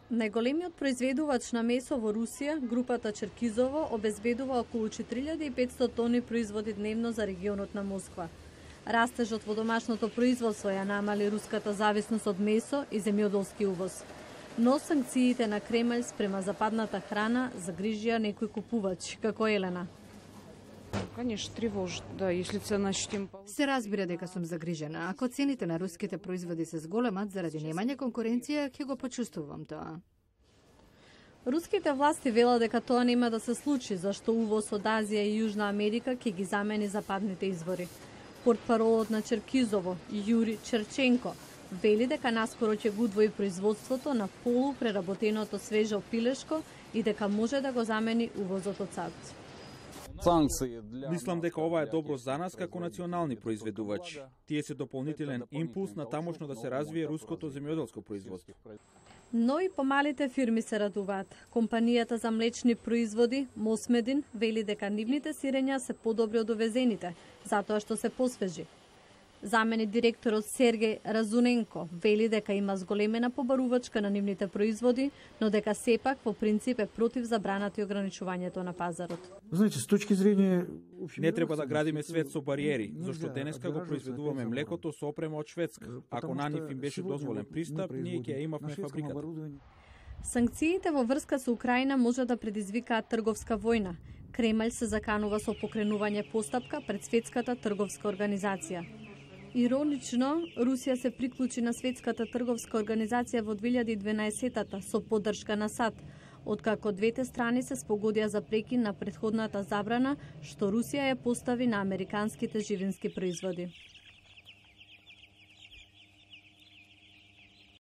Најголемиот произведувач на месо во Русија, групата Черкизово, обезбедува околу 4500 тони производи дневно за регионот на Москва. Растежот во домашното производство ја намали руската зависност од месо и земјоделски увоз. Но санкциите на Кремљ спрема западната храна загрижија некои купувачи, како Елена. Конечно, тревожит, да, если цена ощутимо. Се разбира дека сум загрижена. Ако цените на руските производи се зголемат заради немање конкуренција, ќе го почувствувам тоа. Руските власти велат дека тоа нема да се случи, зашто увоз од Азија и Јужна Америка ќе ги замени западните извори. Портпаролот на Черкизово, Јури Черченко, вели дека наскоро ќе го удвои производството на полупреработеното свежо пилешко и дека може да го замени увозот од САД. Мислам дека ова е добро за нас како национални произведувачи. Тие се дополнителен импулс на тамошно да се развие руското земјоделско производство. Но и помалите фирми се радуваат. Компанијата за млечни производи Мосмедин вели дека нивните сирења се подобри од довезените, затоа што се посвежи. Замени директорот Сергеј Разуненко вели дека има зголемена побарувачка на нивните производи, но дека сепак во принцип е против забраната и ограничувањето на пазарот. Знаете, с точки зрение Не треба да градиме свет со бариери, зашто денеска го произведуваме млекото со опрема од Шведска. Ако на нив им беше дозволен пристап, ние ќе имавме фабриката. Санкциите во врска со Украина може да предизвикаат трговска војна. Кремљ се заканува со покренување постапка пред Светската трговска организација. Иронично, Русија се приклучи на Светската трговска организација во 2012-та со поддршка на САД, откако двете страни се спогодија за прекин на претходната забрана што Русија ја постави на американските живински производи.